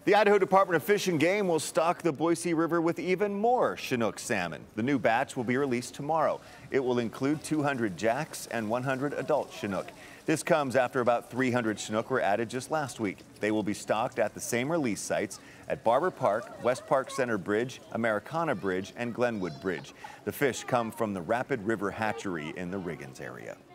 The Idaho Department of Fish and Game will stock the Boise River with even more Chinook salmon. The new batch will be released tomorrow. It will include 200 jacks and 100 adult Chinook. This comes after about 300 Chinook were added just last week. They will be stocked at the same release sites at Barber Park, West Park Center Bridge, Americana Bridge, and Glenwood Bridge. The fish come from the Rapid River Hatchery in the Riggins area.